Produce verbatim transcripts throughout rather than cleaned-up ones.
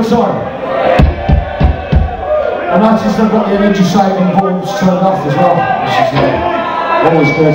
good time. I noticed I've got the energy saving bulbs turned off as well, which is uh, always good.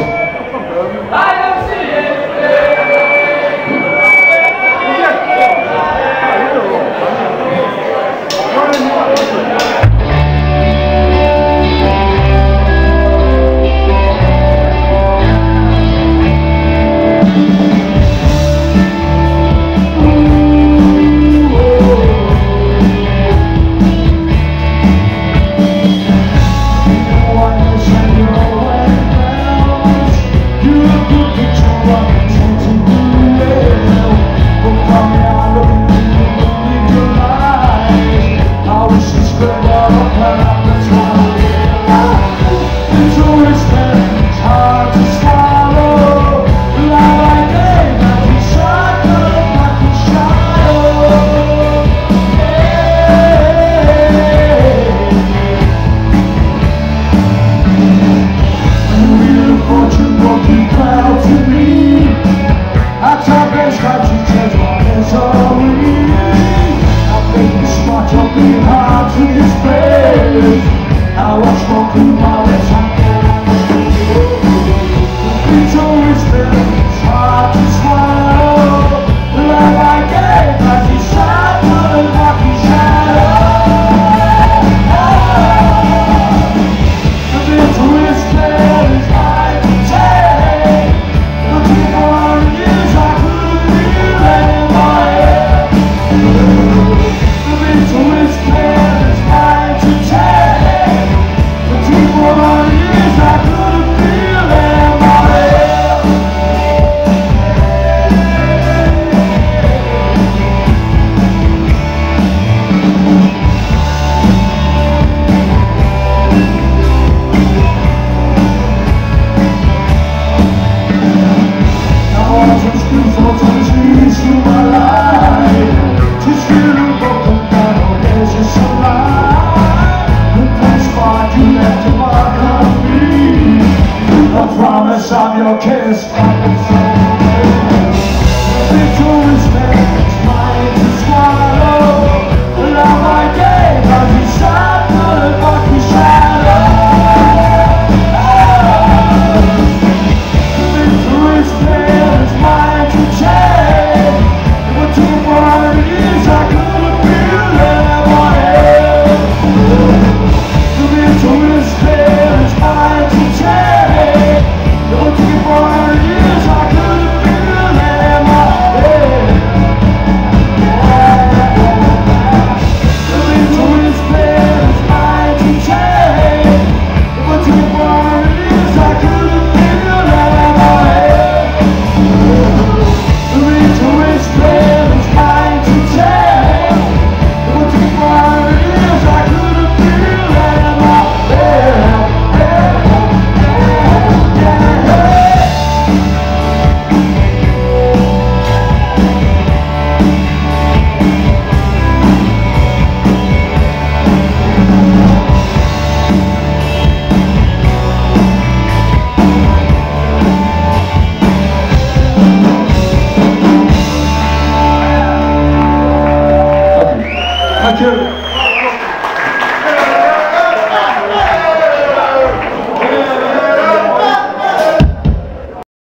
I was smoking while it's happening. It's always been hard to swallow. The love I gave as you shot on a lucky shadow. The bit twisted is hard to take. The people on years I couldn't feel anymore. The bit twisted is hard to take. I promise I'm your kiss.